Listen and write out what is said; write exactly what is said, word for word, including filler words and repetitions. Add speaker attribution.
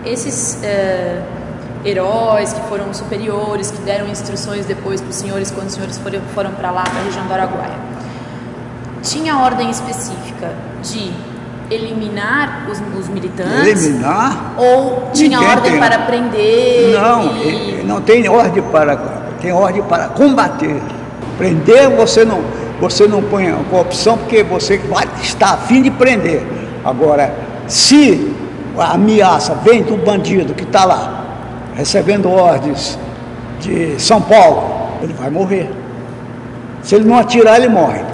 Speaker 1: Esses uh, heróis que foram superiores, que deram instruções depois para os senhores, quando os senhores foram, foram para lá, para a região do Araguaia, tinha ordem específica de eliminar os, os militantes?
Speaker 2: Eliminar?
Speaker 1: Ou tinha
Speaker 2: Ninguém
Speaker 1: ordem
Speaker 2: tem.
Speaker 1: para prender?
Speaker 2: Não,
Speaker 1: e...
Speaker 2: não tem ordem para, tem ordem para combater. Prender você não, você não põe a opção porque você vai estar a fim de prender. Agora, se a ameaça vem do bandido que está lá, recebendo ordens de São Paulo, ele vai morrer. Se ele não atirar, ele morre.